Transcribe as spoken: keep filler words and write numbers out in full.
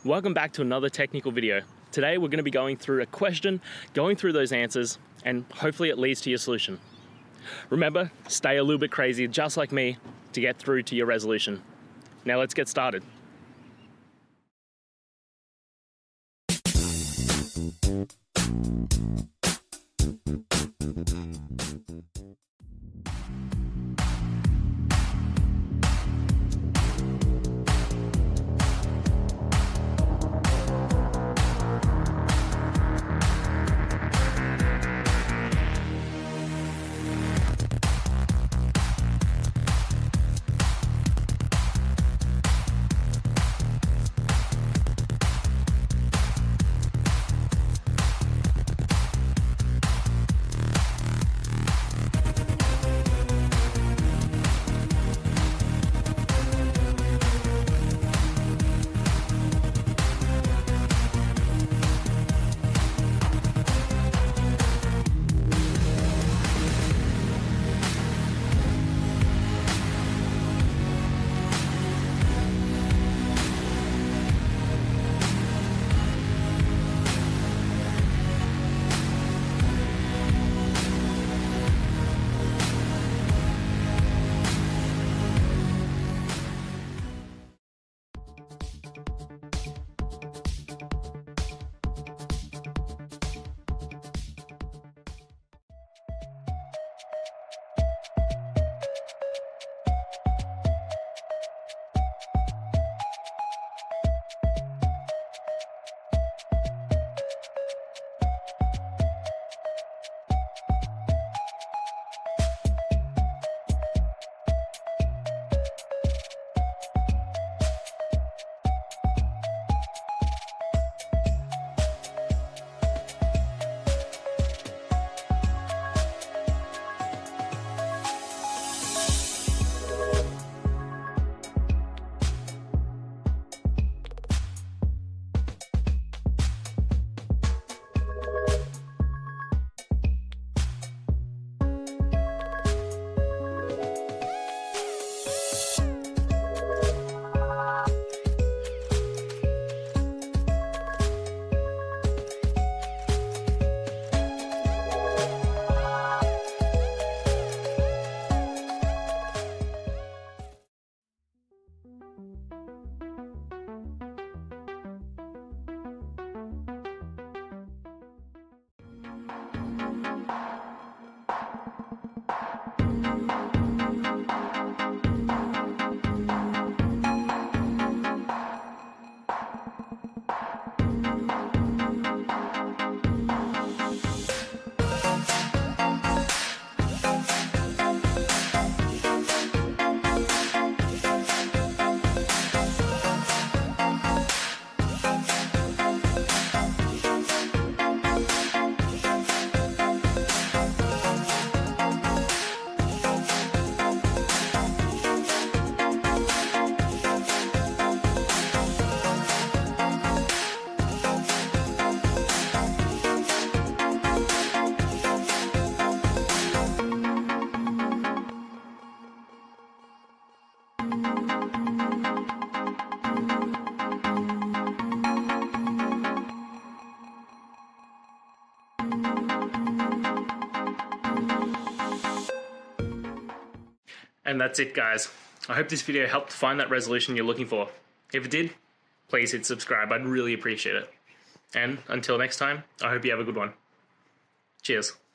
Welcome back to another technical video. Today we're going to be going through a question, going through those answers, and hopefully it leads to your solution. Remember, stay a little bit crazy, just like me, to get through to your resolution. Now let's get started. And that's it, guys. I hope this video helped find that resolution you're looking for. If it did, please hit subscribe. I'd really appreciate it. And until next time, I hope you have a good one. Cheers.